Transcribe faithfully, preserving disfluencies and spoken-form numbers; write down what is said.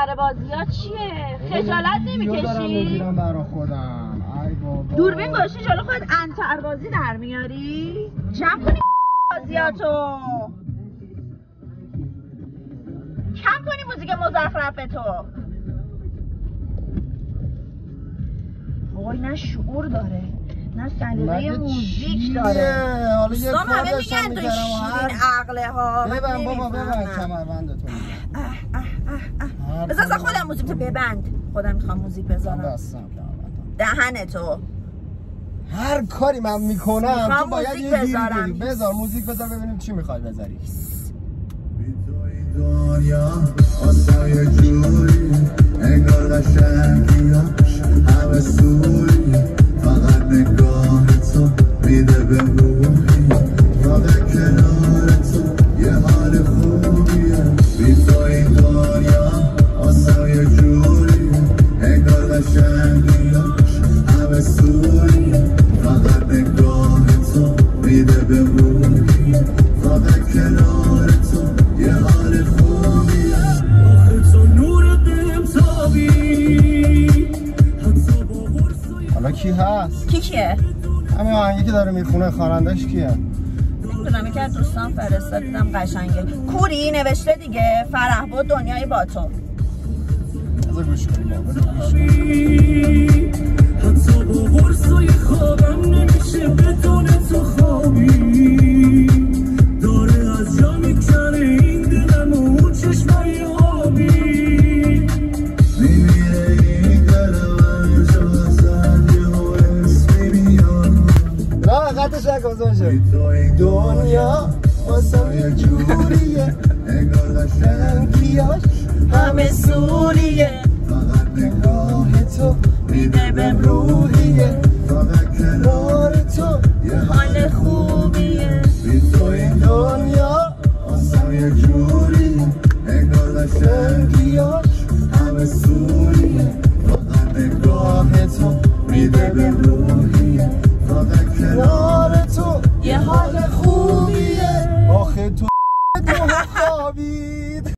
انتر بازی ها چیه؟ خجالت نمیکشی؟ برا خودم. ای بابا. دوربین گوشی جلو خودت انتر بازی در میاری؟ جمع کنی بازیاتو. کم کنی موزیک مزخرف تو. وای نه شعور داره نه سلیقه موزیک داره. حالا یه دوستان کار همه داشتم میگن تو میکردم شیرین عقله ها. ببند بابا ببند کمربندتو. بذار اصلا خودم موزیک تو ببند. خودم میخوام موزیک بذارم. بستم کمربندم. دهنتو. هر کاری من میکنم تو باید موزیک یه گیری بذارم. بدی. بذار موزیک بذار ببینیم چی میخوای بذاری. دنیا آسا یه جوری انگار قشنگیاش همه سوری فقط نگاه تو میده به روحی فقط کنار تو یه حال خوبیه بی تو این دنیا آسا یه جوری انگار قشنگیاش همه سوری فقط نگاه تو میده به روحی فقط کنار تو یه حال خوبیه آخه تو نور دلم تابی حتی با ورسای حالا کی هست؟ کی کیه؟ همین آهنگی که داره میخونه خوانندش کیه؟ نمیدونم یکی از دوستان فرستاد دیدم قشنگه. کوری نوشته دیگه فرح بود دنیای با تو. بذار گوش کنیم. حتی با ورسای خوابم نمیشه بدون تو خوابی داره از جا میکنه این دلم و اون چشمای آبی میمیره این دلم هر جا هستن یه ها اسمی میاد نه قطعش نکن دنیا واسم یه جوریه انگار قشنگیاش همه سوریه فقط نگاه تو میده به روحیه فقط کنار تو یه حال خوبیه بی تو این دنیا آسم یه جوری انگار قشنگیاش همه سوریه فقط نگاه تو میده به روحیه فقط کنار تو یه حال خوبیه. آخه تو تو خوابید